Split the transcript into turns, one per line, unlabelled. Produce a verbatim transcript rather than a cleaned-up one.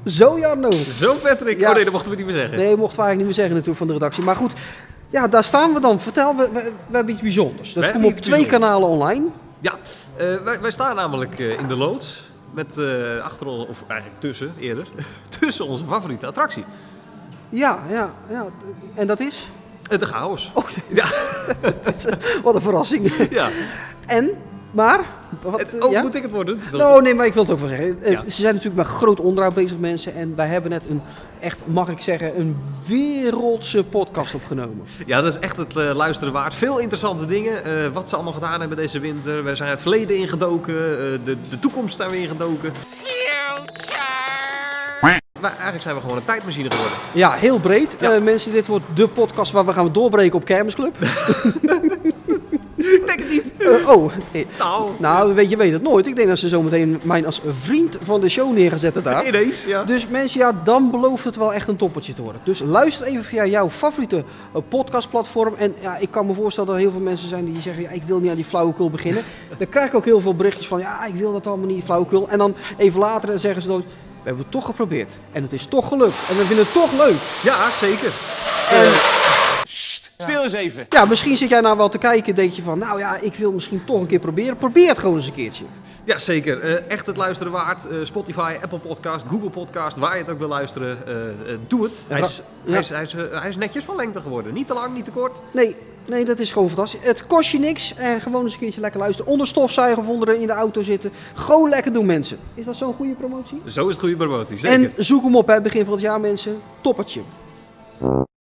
Zo Jarno.
Zo Patrick.
Ja.
Oh nee, dat mochten we niet meer zeggen.
Nee, mochten we eigenlijk niet meer zeggen natuurlijk van de redactie. Maar goed, ja, daar staan we dan. Vertel, we, we, we hebben iets bijzonders. Dat
We
komt op
hebben
twee
iets bijzonders.
kanalen online.
Ja, uh, wij, wij staan namelijk uh, in de loods. Met uh, achter ons, of eigenlijk tussen, eerder, tussen onze favoriete attractie.
Ja, ja, ja. En dat is?
Uh, de chaos.
Oh,
ja.
dat is, uh, wat een verrassing.
Ja.
En, maar... Wat,
het, oh,
ja?
moet ik het worden? Het
Nou, nee, maar ik wil het ook wel zeggen. Uh,
ja.
Ze zijn natuurlijk met groot onderhoud bezig, mensen. En wij hebben net een, echt, mag ik zeggen, een wereldse podcast opgenomen.
Ja, dat is echt het uh, luisteren waard. Veel interessante dingen. Uh, wat ze allemaal gedaan hebben deze winter. We zijn het verleden ingedoken. Uh, de, de toekomst zijn we ingedoken. Maar eigenlijk zijn we gewoon een tijdmachine geworden.
Ja, heel breed.
Ja.
Uh, mensen, dit wordt de podcast waar we gaan doorbreken op Kermisclub.
Ik denk het niet.
Uh, oh,
nou,
nou weet, je weet het nooit. Ik denk dat ze zometeen mij als vriend van de show neer gaan zetten daar.
Ineens, ja.
Dus mensen, ja, dan belooft het wel echt een toppertje te worden. Dus luister even via jouw favoriete uh, podcastplatform. En ja, ik kan me voorstellen dat er heel veel mensen zijn die zeggen, ja, ik wil niet aan die flauwekul beginnen. Dan krijg ik ook heel veel berichtjes van, ja, ik wil dat allemaal niet, flauwekul. En dan even later zeggen ze dan, we hebben het toch geprobeerd. En het is toch gelukt. En we vinden het toch leuk.
Ja, zeker.
En...
Uh,
Stil eens even.
Ja, misschien zit jij nou wel te kijken, denk je van, nou ja, ik wil misschien toch een keer proberen. Probeer het gewoon eens een keertje.
Ja, zeker. Uh, echt het luisteren waard. Uh, Spotify, Apple Podcast, Google Podcast, waar je het ook wil luisteren. Uh, uh, doe het. Hij is,
ja.
hij, is, hij, is, uh, hij is netjes van lengte geworden. Niet te lang, niet te kort.
Nee, nee, dat is gewoon fantastisch. Het kost je niks en gewoon eens een keertje lekker luisteren. Onder stofzuiger vonden in de auto zitten. Gewoon lekker doen, mensen. Is dat zo'n goede promotie?
Zo is het goede promotie, zeker.
En zoek hem op bij het begin van het jaar, mensen. Toppertje.